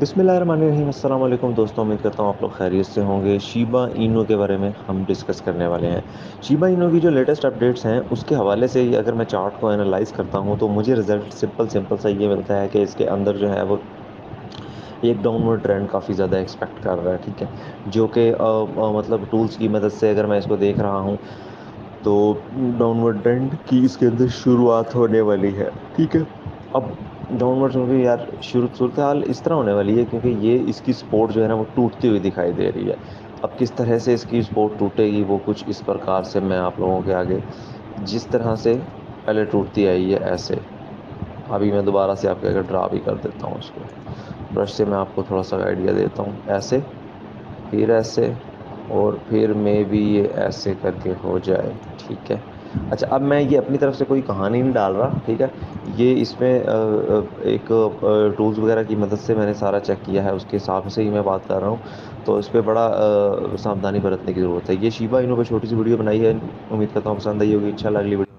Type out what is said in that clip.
बिस्मिल्लाहिर्रहमानिर्रहीम। अस्सलाम वालेकुम दोस्तों, उम्मीद करता हूँ आप लोग खैरियत से होंगे। शीबा इनू के बारे में हम डिस्कस करने वाले हैं। शीबा इनू की जो लेटेस्ट अपडेट्स हैं उसके हवाले से ही अगर मैं चार्ट को एनालाइज करता हूँ तो मुझे रिजल्ट सिंपल सिंपल सा ये मिलता है कि इसके अंदर जो है वो एक डाउनवर्ड ट्रेंड काफ़ी ज़्यादा एक्सपेक्ट कर रहा है। ठीक है, जो कि मतलब टूल्स की मदद से अगर मैं इसको देख रहा हूँ तो डाउनवर्ड ट्रेंड की इसके अंदर शुरुआत होने वाली है। ठीक है, अब डाउनवर्ड क्योंकि यार शुरू सूरत हाल इस तरह होने वाली है क्योंकि ये इसकी सपोर्ट जो है ना वो टूटती हुई दिखाई दे रही है। अब किस तरह से इसकी सपोर्ट टूटेगी वो कुछ इस प्रकार से मैं आप लोगों के आगे जिस तरह से पहले टूटती आई है ऐसे अभी मैं दोबारा से आपके आगे ड्रा भी कर देता हूँ इसको। ब्रश से मैं आपको थोड़ा सा आइडिया देता हूँ। ऐसे, फिर ऐसे, और फिर मे भी ये ऐसे करके हो जाए। ठीक है, अच्छा अब मैं ये अपनी तरफ से कोई कहानी नहीं डाल रहा। ठीक है, ये इसमें एक टूल्स वगैरह की मदद से मैंने सारा चेक किया है, उसके हिसाब से ही मैं बात कर रहा हूँ। तो इस पर बड़ा सावधानी बरतने की ज़रूरत है। ये शिबा इनू पे छोटी सी वीडियो बनाई है, उम्मीद करता हूँ पसंद आई होगी। इंशाल्लाह अगली